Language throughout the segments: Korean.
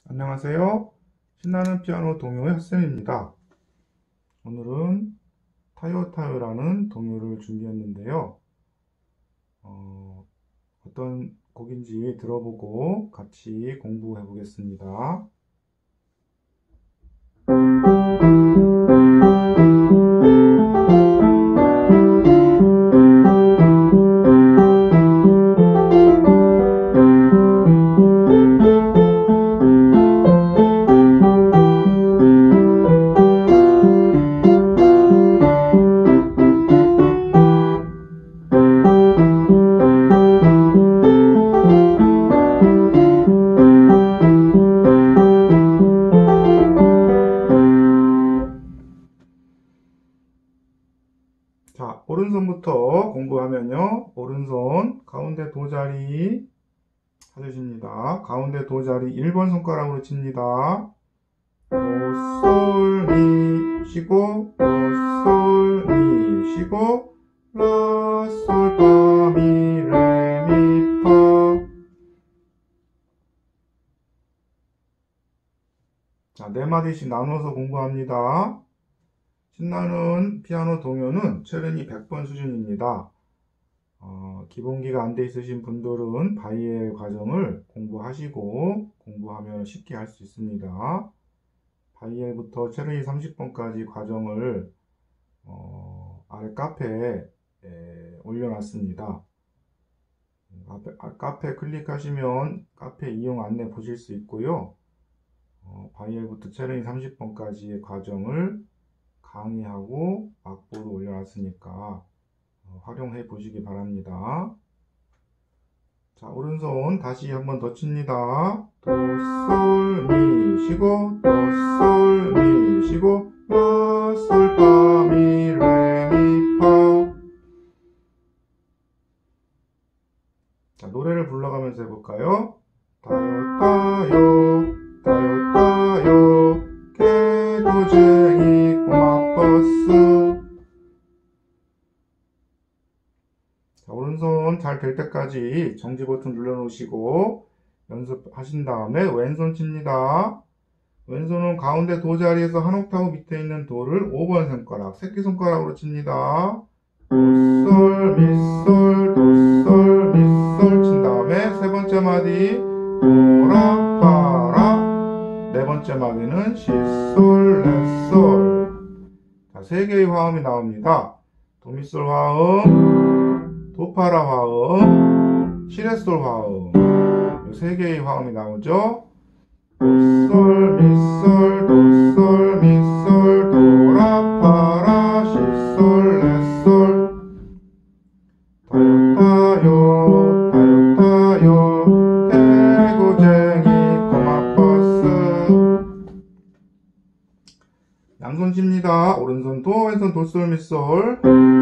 안녕하세요. 신나는 피아노 동요의 핫쌤입니다. 오늘은 타요타요라는 동요를 준비했는데요. 어떤 곡인지 들어보고 같이 공부해 보겠습니다. 자, 오른손부터 공부하면요. 오른손 가운데 도자리 찾으십니다. 가운데 도자리 1번 손가락으로 칩니다. 도, 솔, 미 쉬고 도, 솔, 미 쉬고 라, 솔, 파, 미, 레, 미, 파. 자, 네 마디씩 나눠서 공부합니다. 신나는 피아노 동요는 체르니 100번 수준입니다. 기본기가 안 돼 있으신 분들은 바이엘 과정을 공부하시고 공부하면 쉽게 할 수 있습니다. 바이엘부터 체르니 30번까지 과정을 아래 카페에 올려놨습니다. 카페 클릭하시면 카페 이용 안내 보실 수 있고요. 바이엘부터 체르니 30번까지의 과정을 강의하고 악보로 올려놨으니까 활용해 보시기 바랍니다. 자, 오른손 다시 한번 더 칩니다. 도, 솔, 미 쉬고 도, 솔, 미 쉬고 라, 솔, 파, 미, 레, 미, 파. 자, 노래를 불러가면서 해볼까요? 따요 따요 따요 따요 개구쟁이 꼬마버스. 자, 오른손 잘 될 때까지 정지 버튼 눌러 놓으시고 연습하신 다음에 왼손 칩니다. 왼손은 가운데 도 자리에서 한 옥타브 밑에 있는 도를 5번 손가락, 새끼손가락으로 칩니다. 도, 솔, 미, 솔, 도, 솔, 미, 솔 친 다음에 세 번째 마디 도, 라, 파, 라. 네 번째 마디는 시, 솔, 레, 솔. 자, 세 개의 화음이 나옵니다. 도, 미, 솔 화음, 도, 파, 라 화음, 시, 레, 솔 화음. 이 세 개의 화음이 나오죠. 도, 솔, 미, 솔, 도, 솔, 미, 솔, 도, 라, 파, 라, 시, 솔, 레, 솔. 타요, 타요, 타요, 타요, 개구쟁이 꼬마버스. 양손 칩니다. 오른손 도, 왼손 도, 솔, 미, 솔.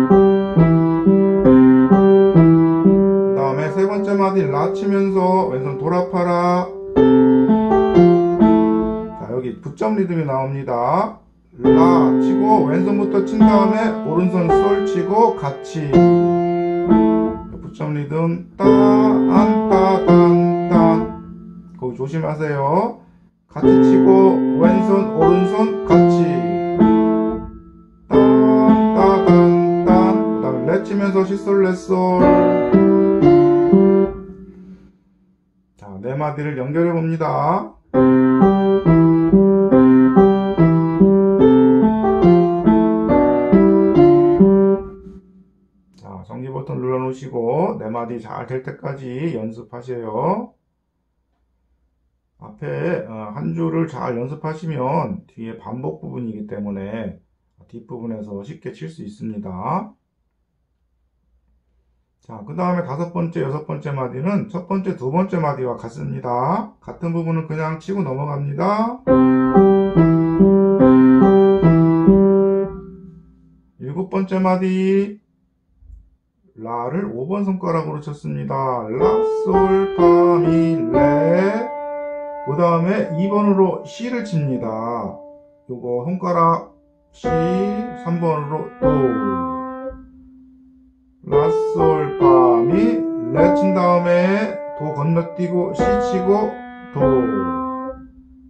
그 다음에 세 번째 마디 라 치면서 왼손 돌아파라. 자, 여기 붙점 리듬이 나옵니다. 라 치고 왼손부터 친 다음에 오른손 솔 치고 같이 붙점 리듬 따, 안, 따, 단, 딴. 거기 조심하세요. 같이 치고 왼손 오른손 같이 딴, 따, 단, 딴. 그 다음에 레 치면서 시솔 레솔. 자, 네 마디를 연결해 봅니다. 자, 정지 버튼 눌러 놓으시고 네 마디 잘 될 때까지 연습하세요. 앞에 한 줄을 잘 연습하시면 뒤에 반복 부분이기 때문에 뒷부분에서 쉽게 칠 수 있습니다. 자, 그 다음에 다섯 번째, 여섯 번째 마디는 첫 번째, 두 번째 마디와 같습니다. 같은 부분은 그냥 치고 넘어갑니다. 일곱 번째 마디 라를 5번 손가락으로 쳤습니다. 라, 솔, 파, 미, 레. 그 다음에 2번으로 C를 칩니다. 요거 손가락 C, 3번으로 도. 라, 솔, 파, 미, 레 친 다음에 도 건너뛰고 C 치고 도.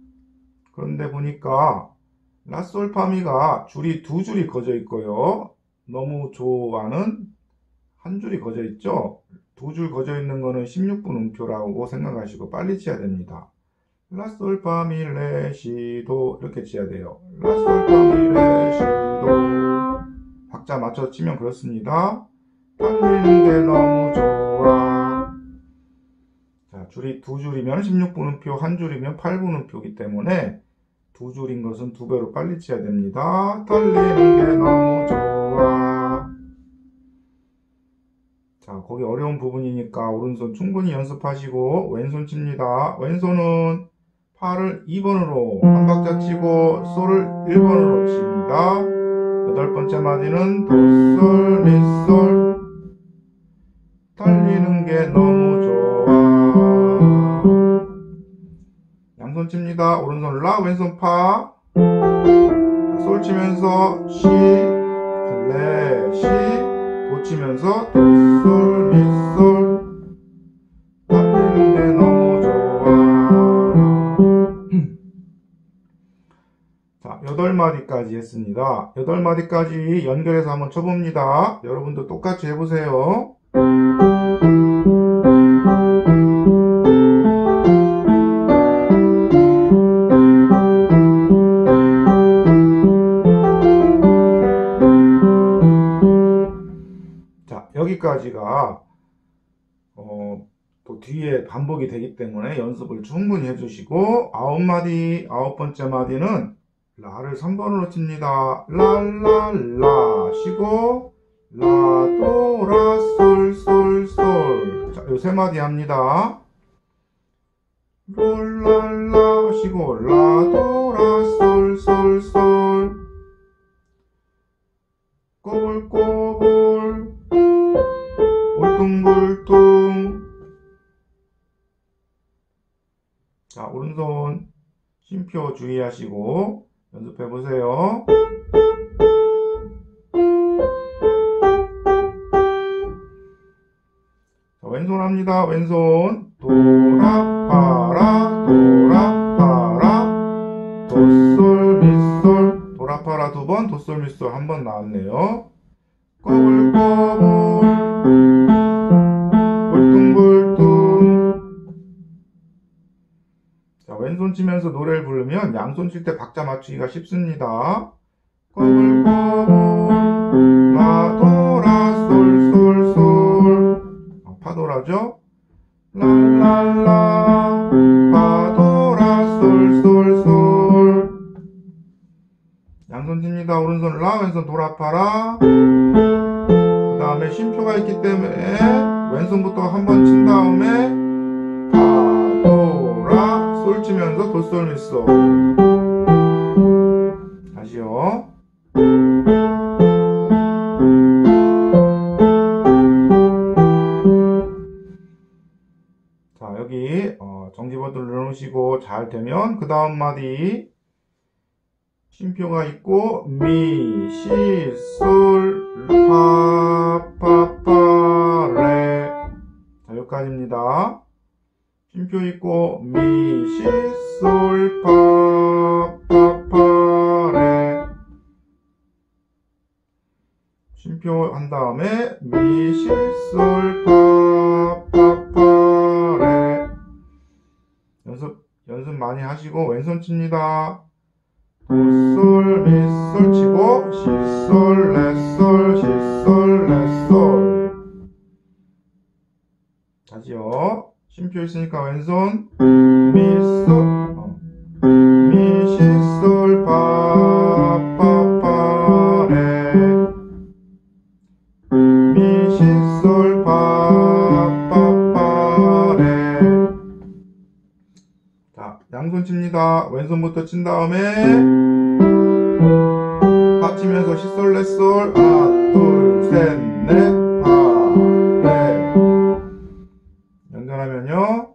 그런데 보니까 라솔파미가 줄이 두 줄이 거져 있고요. 너무 조와는 한 줄이 거져 있죠. 두 줄 거져 있는 거는 16분 음표라고 생각하시고 빨리 치야 됩니다. 라솔파미 레시도 이렇게 치야 돼요. 라솔파미 레시도 박자 맞춰 치면 그렇습니다. 달리는 게 너무 좋아. 자, 줄이 두 줄이면 16분 음표, 한 줄이면 8분 음표이기 때문에 두 줄인 것은 두 배로 빨리 쳐야 됩니다. 달리는 게 너무 좋아. 자, 거기 어려운 부분이니까 오른손 충분히 연습하시고 왼손 칩니다. 왼손은 파를 2번으로 한 박자 치고 솔을 1번으로 칩니다. 여덟 번째 마디는 도, 솔, 미, 솔. 달리는 게 너무 좋아. 양손 칩니다. 오른손 라, 왼손 파. 자, 솔 치면서 시, 레, 시, 도 치면서 도, 솔, 미, 솔. 달리는 게 너무 좋아. 자, 8마디까지 했습니다. 8마디까지 연결해서 한번 쳐봅니다. 여러분도 똑같이 해보세요. 자, 여기까지가 또 뒤에 반복이 되기 때문에 연습을 충분히 해주시고 9마디, 9번째 마디는 라를 3번으로 칩니다. 랄랄라 쉬고 라, 도, 라, 솔, 솔, 솔. 자, 요 3마디 합니다. 롤랄라 쉬고 라, 도, 라, 솔, 솔, 솔. 꼬불꼬불 울퉁불퉁. 자, 오른손 쉼표 주의하시고 연습해보세요. 자, 왼손 합니다. 왼손 도라파라 도라파라 도솔 미솔. 도라파라 2번, 도솔 미솔 1번 나왔네요. 꼬불꼬불 울퉁불퉁. 자, 왼손 치면서 노래를 부르면 양손 칠 때 박자 맞추기가 쉽습니다. 꼬불꼬불 라도라 솔솔솔. 파도라죠? 랄랄라 파도라 솔솔솔. 양손 칩니다. 오른손 라, 왼손 도라파라. 그 다음에 쉼표가 있기 때문에 왼손부터 한번 친 다음에 파도라 솔 치면서 도솔 미솔. 다시요. 자, 여기 정지 버튼 눌러놓으시고 잘 되면 그 다음 마디 쉼표가 있고 미, 시, 솔, 파, 파, 파, 레. 자, 여기까지입니다. 쉼표 있고 미, 시, 솔, 파, 파, 파, 레. 쉼표 한 다음에 미, 시, 솔, 파, 파, 파, 레. 연습 많이 하시고 왼손 칩니다. 도, 솔, 미, 솔 치고 시, 솔, 레, 솔, 시, 솔, 레, 솔. 다시요. 쉼표 있으니까 왼손 미, 솔, 미, 시, 솔, 파, 파, 파, 레. 미, 시, 솔, 파, 파, 파, 레. 자, 양손 칩니다. 왼손부터 친 다음에 파 치면서 시, 솔, 레, 솔. 하나, 둘, 셋, 넷, 파, 레. 연결하면요.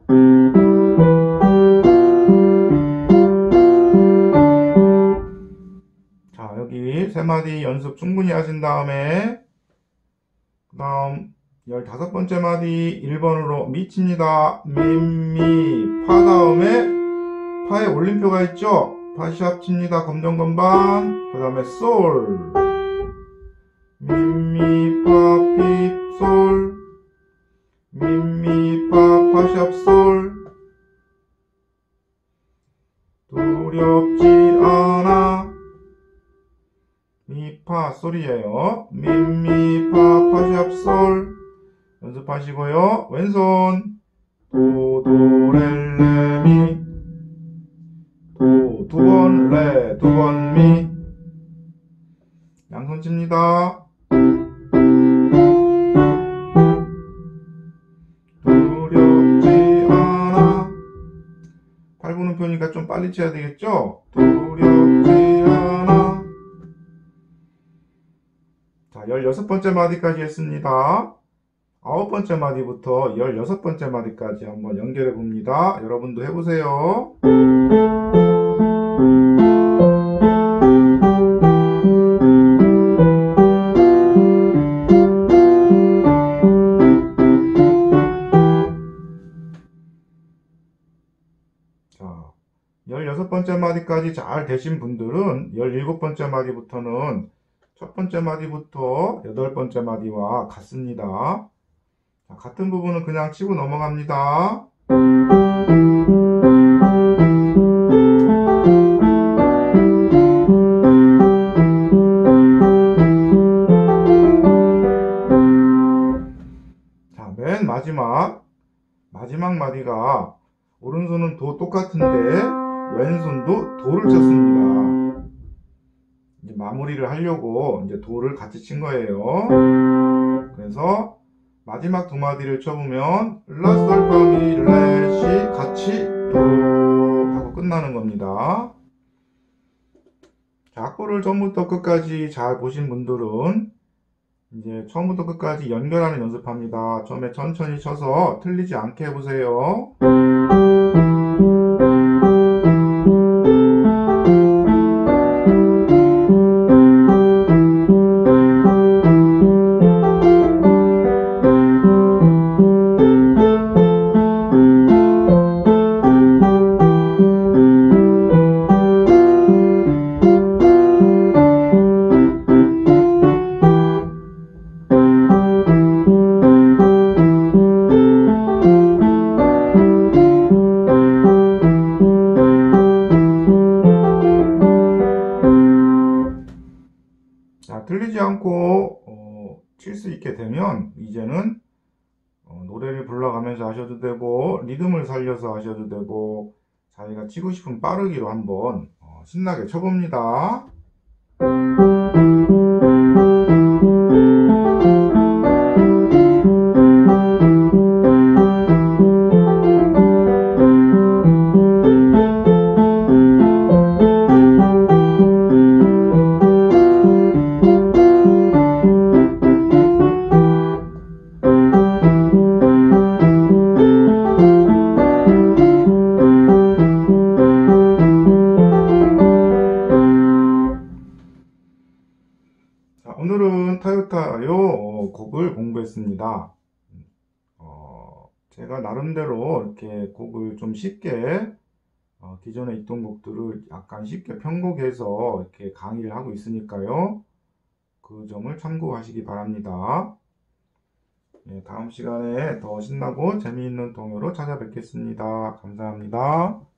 자, 여기 3마디 연습 충분히 하신 다음에 그 다음 15번째 마디 1번으로 미 칩니다. 미, 미, 파 다음에 파에 올림표가 있죠? 파샵 칩니다. 검정 건반. 그 다음에 솔. 미미, 파, 핍, 솔. 미미, 파, 파샵, 솔. 두렵지 않아. 미, 파, 솔이에요. 미미, 파, 파샵, 솔. 연습하시고요. 왼손. 도, 도, 레, 레, 미. 도, 두 번, 레, 두 번, 미. 양손 칩니다. 두렵지 않아. 팔 부는 표니까 좀 빨리 쳐야 되겠죠? 두렵지 않아. 자, 16번째 마디까지 했습니다. 9번째 마디부터 16번째 마디까지 한번 연결해 봅니다. 여러분도 해보세요. 자, 16번째 마디까지 잘 되신 분들은 17번째 마디부터는 첫 번째 마디부터 8번째 마디와 같습니다. 자, 같은 부분은 그냥 치고 넘어갑니다. 자, 맨 마지막 마디가 오른손은 도 똑같은데 왼손도 도를 쳤습니다. 이제 마무리를 하려고 이제 도를 같이 친 거예요. 그래서 마지막 두 마디를 쳐보면 라, 솔, 파, 미, 레, 시 같이 도 하고 끝나는 겁니다. 자, 악보를 처음부터 끝까지 잘 보신 분들은 이제 처음부터 끝까지 연결하는 연습합니다. 처음에 천천히 쳐서 틀리지 않게 해보세요. 자, 틀리지 않고 칠 수 있게 되면 이제는 노래를 불러가면서 하셔도 되고 리듬을 살려서 하셔도 되고 자기가 치고 싶은 빠르기로 한번 신나게 쳐봅니다. 자, 오늘은 타요타요 곡을 공부했습니다. 제가 나름대로 이렇게 곡을 좀 쉽게 기존에 있던 곡들을 약간 쉽게 편곡해서 이렇게 강의를 하고 있으니까요. 그 점을 참고하시기 바랍니다. 다음 시간에 더 신나고 재미있는 동요로 찾아뵙겠습니다. 감사합니다.